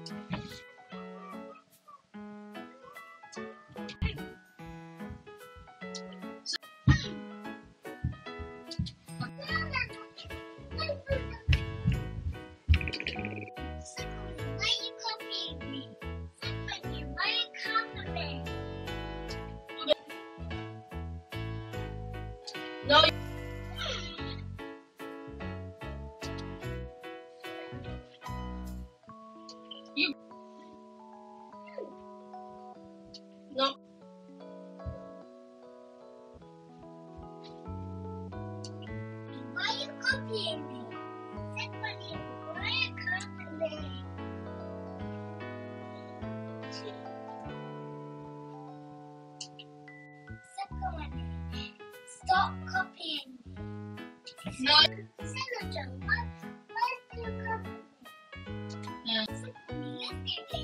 No. You. No. Why are you copying me? Sukhmani, why are you copying me? Sukhmani, stop copying me. No. Senator, why do you copy me? Yeah. Sukhmani, let's go play.